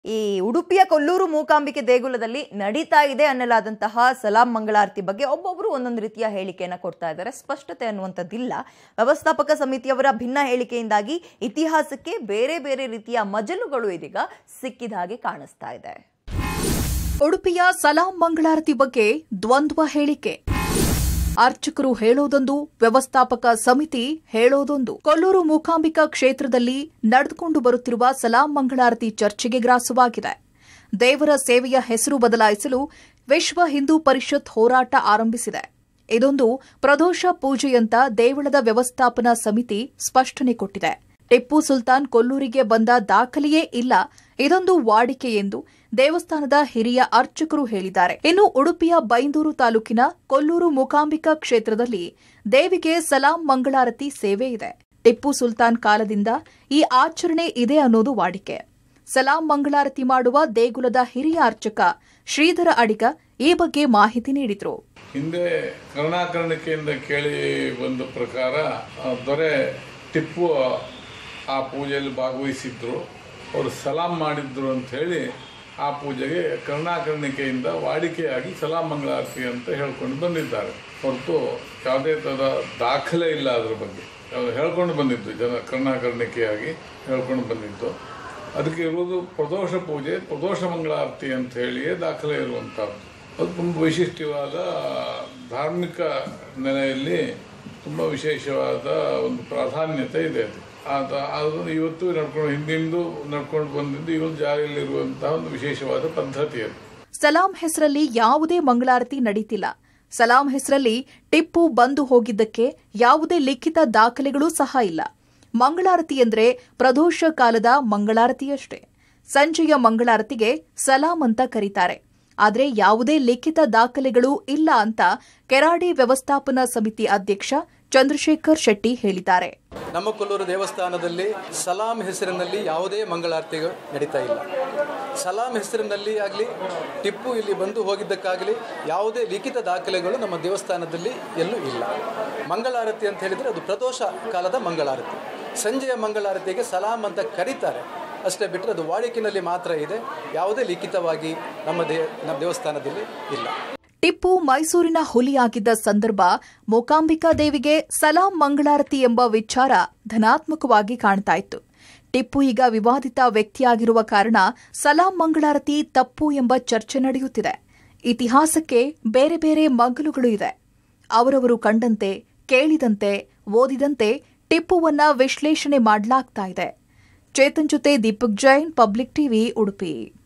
ಈ ಉಡುಪಿಯ ಕೊಲ್ಲೂರು ಮೂಕಾಂಬಿಕೆ ದೇಗುಲದಲ್ಲಿ ನಡೀತಾ ಇದೆ ಅನ್ನಲಾದಂತಹ ಸಲಾಂ ಮಂಗಳಾರತಿ ಬಗ್ಗೆ ಒಬ್ಬೊಬ್ಬರು ಒಂದೊಂದು ರೀತಿಯ ಹೇಳಿಕೆಯನ್ನು ಕೊಡ್ತಾ ಇದ್ದಾರೆ. ಸ್ಪಷ್ಟತೆ ಅನ್ನುವಂಥದ್ದಿಲ್ಲ. ವ್ಯವಸ್ಥಾಪಕ ಸಮಿತಿಯವರ ಭಿನ್ನ ಹೇಳಿಕೆಯಿಂದಾಗಿ ಇತಿಹಾಸಕ್ಕೆ ಬೇರೆ ಬೇರೆ ರೀತಿಯ ಮಜಲುಗಳು ಇದೀಗ ಸಿಕ್ಕಿದ ಹಾಗೆ ಕಾಣಿಸ್ತಾ ಇದೆ. ಉಡುಪಿಯ ಸಲಾಂ ಮಂಗಳಾರತಿ ಬಗ್ಗೆ ದ್ವಂದ್ವ ಹೇಳಿಕೆ. ಅರ್ಚಕರು ಹೇಳೋದೊಂದು, ವ್ಯವಸ್ಥಾಪಕ ಸಮಿತಿ ಹೇಳೋದೊಂದು. ಕೊಲ್ಲೂರು ಮೂಕಾಂಬಿಕಾ ಕ್ಷೇತ್ರದಲ್ಲಿ ನಡೆದುಕೊಂಡು ಬರುತ್ತಿರುವ ಸಲಾಂ ಮಂಗಳಾರತಿ ಚರ್ಚೆಗೆ ಗ್ರಾಸವಾಗಿದೆ. ದೇವರ ಸೇವೆಯ ಹೆಸರು ಬದಲಾಯಿಸಲು ವಿಶ್ವ ಹಿಂದೂ ಪರಿಷತ್ ಹೋರಾಟ ಆರಂಭಿಸಿದೆ. ಇದೊಂದು ಪ್ರದೋಷ ಪೂಜೆಯಂತ ದೇವಳದ ವ್ಯವಸ್ಥಾಪನಾ ಸಮಿತಿ ಸ್ಪಷ್ಟನೆ ಕೊಟ್ಟಿದೆ. ಟಿಪ್ಪು ಸುಲ್ತಾನ್ ಕೊಲ್ಲೂರಿಗೆ ಬಂದ ದಾಖಲೆಯೇ ಇಲ್ಲ, ಇದೊಂದು ವಾಡಿಕೆ ಎಂದು ದೇವಸ್ಥಾನದ ಹಿರಿಯ ಅರ್ಚಕರು ಹೇಳಿದ್ದಾರೆ. ಇನ್ನು ಉಡುಪಿಯ ಬೈಂದೂರು ತಾಲೂಕಿನ ಕೊಲ್ಲೂರು ಮೂಕಾಂಬಿಕಾ ಕ್ಷೇತ್ರದಲ್ಲಿ ದೇವಿಗೆ ಸಲಾಂ ಮಂಗಳಾರತಿ ಸೇವೆ ಇದೆ. ಟಿಪ್ಪು ಸುಲ್ತಾನ್ ಕಾಲದಿಂದ ಈ ಆಚರಣೆ ಇದೆ ಅನ್ನೋದು ವಾಡಿಕೆ. ಸಲಾಂ ಮಂಗಳಾರತಿ ಮಾಡುವ ದೇಗುಲದ ಹಿರಿಯ ಅರ್ಚಕ ಶ್ರೀಧರ ಅಡಿಗ ಈ ಬಗ್ಗೆ ಮಾಹಿತಿ ನೀಡಿದರು. ಹಿಂದೆ ಕರ್ಣಾಕರ್ಣಿಕೆಯಿಂದ ಕೇಳಿ ಬಂದ ಪ್ರಕಾರ ದೊರೆ ಟಿಪ್ಪು ಆ ಪೂಜೆಯಲ್ಲಿ ಭಾಗವಹಿಸಿದ್ರು, ಅವರು ಸಲಾಂ ಮಾಡಿದ್ರು ಅಂತ ಹೇಳಿ ಆ ಪೂಜೆಗೆ ಕರ್ಣಾಕರ್ಣಿಕೆಯಿಂದ ವಾಡಿಕೆಯಾಗಿ ಸಲಾಂ ಮಂಗಳಾರತಿ ಅಂತ ಹೇಳ್ಕೊಂಡು ಬಂದಿದ್ದಾರೆ. ಹೊರತು ಯಾವುದೇ ಥರದ ದಾಖಲೆ ಇಲ್ಲ. ಅದ್ರ ಬಗ್ಗೆ ಹೇಳ್ಕೊಂಡು ಬಂದಿದ್ದು ಜನ ಕರ್ಣಾಕರ್ಣಿಕೆಯಾಗಿ ಹೇಳ್ಕೊಂಡು ಬಂದಿದ್ದು. ಅದಕ್ಕೆ ಇರುವುದು ಪ್ರದೋಷ ಪೂಜೆ, ಪ್ರದೋಷ ಮಂಗಳಾರತಿ ಅಂತ ಹೇಳಿಯೇ ದಾಖಲೆ ಇರುವಂಥದ್ದು. ಅದು ತುಂಬ ವೈಶಿಷ್ಟ್ಯವಾದ ಧಾರ್ಮಿಕ ನೆಲೆಯಲ್ಲಿ ತುಂಬ ವಿಶೇಷವಾದ ಒಂದು ಪ್ರಾಧಾನ್ಯತೆ ಇದೆ. ಅದು ಇವತ್ತು ಹಿಂದಿಂದು ನಡ್ಕೊಂಡು ಬಂದಿದ್ದು ಇವತ್ತು ಜಾರಿಯಲ್ಲಿರುವಂತಹ ಒಂದು ವಿಶೇಷವಾದ ಪದ್ಧತಿ ಅದು. ಸಲಾಂ ಹೆಸರಲ್ಲಿ ಯಾವುದೇ ಮಂಗಳಾರತಿ ನಡೀತಿಲ್ಲ. ಸಲಾಂ ಹೆಸರಲ್ಲಿ ಟಿಪ್ಪು ಬಂದು ಹೋಗಿದ್ದಕ್ಕೆ ಯಾವುದೇ ಲಿಖಿತ ದಾಖಲೆಗಳೂ ಸಹ ಇಲ್ಲ. ಮಂಗಳಾರತಿ ಎಂದ್ರೆ ಪ್ರದೋಷ ಕಾಲದ ಮಂಗಳಾರತಿಯಷ್ಟೇ. ಸಂಜೆಯ ಮಂಗಳಾರತಿಗೆ ಸಲಾಂ ಅಂತ ಕರೀತಾರೆ. ಆದರೆ ಯಾವುದೇ ಲಿಖಿತ ದಾಖಲೆಗಳೂ ಇಲ್ಲ ಅಂತ ಕೆರಾಡಿ ವ್ಯವಸ್ಥಾಪನಾ ಸಮಿತಿ ಅಧ್ಯಕ್ಷ ಚಂದ್ರಶೇಖರ್ ಶೆಟ್ಟಿ ಹೇಳಿದ್ದಾರೆ. ನಮ್ಮ ಕೊಲ್ಲೂರು ದೇವಸ್ಥಾನದಲ್ಲಿ ಸಲಾಂ ಹೆಸರಿನಲ್ಲಿ ಯಾವುದೇ ಮಂಗಳಾರತಿಗಳು ನಡೀತಾ ಇಲ್ಲ. ಸಲಾಂ ಹೆಸರಿನಲ್ಲಿ ಆಗಲಿ ಟಿಪ್ಪು ಇಲ್ಲಿ ಬಂದು ಹೋಗಿದ್ದಕ್ಕಾಗಲಿ ಯಾವುದೇ ಲಿಖಿತ ದಾಖಲೆಗಳು ನಮ್ಮ ದೇವಸ್ಥಾನದಲ್ಲಿ ಎಲ್ಲೂ ಇಲ್ಲ. ಮಂಗಳಾರತಿ ಅಂತ ಹೇಳಿದರೆ ಅದು ಪ್ರದೋಷ ಕಾಲದ ಮಂಗಳಾರತಿ. ಸಂಜೆಯ ಮಂಗಳಾರತಿಗೆ ಸಲಾಂ ಅಂತ ಕರೀತಾರೆ ಅಷ್ಟೇ, ಬಿಟ್ಟರೆ ಅದು ವಾಡಿಕೆಯಲ್ಲಿ ಮಾತ್ರ ಇದೆ. ಯಾವುದೇ ಲಿಖಿತವಾಗಿ ನಮ್ಮ ದೇವಸ್ಥಾನದಲ್ಲಿ ಇಲ್ಲ. ಟಿಪ್ಪು ಮೈಸೂರಿನ ಹುಲಿಯಾಗಿದ್ದ ಸಂದರ್ಭ ಮೂಕಾಂಬಿಕಾ ದೇವಿಗೆ ಸಲಾಂ ಮಂಗಳಾರತಿ ಎಂಬ ವಿಚಾರ ಧನಾತ್ಮಕವಾಗಿ ಕಾಣ್ತಾ ಇತ್ತು. ಟಿಪ್ಪು ಈಗ ವಿವಾದಿತ ವ್ಯಕ್ತಿಯಾಗಿರುವ ಕಾರಣ ಸಲಾಂ ಮಂಗಳಾರತಿ ತಪ್ಪು ಎಂಬ ಚರ್ಚೆ ನಡೆಯುತ್ತಿದೆ. ಇತಿಹಾಸಕ್ಕೆ ಬೇರೆ ಬೇರೆ ಮಗ್ಗುಲುಗಳು ಇದೆ. ಅವರವರು ಕಂಡಂತೆ, ಕೇಳಿದಂತೆ, ಓದಿದಂತೆ ಟಿಪ್ಪುವನ್ನ ವಿಶ್ಲೇಷಣೆ ಮಾಡಲಾಗ್ತಾ ಇದೆ. ಚೇತನ್ ಜೊತೆ ದೀಪಕ್ ಜೈನ್, ಪಬ್ಲಿಕ್ ಟಿವಿ, ಉಡುಪಿ.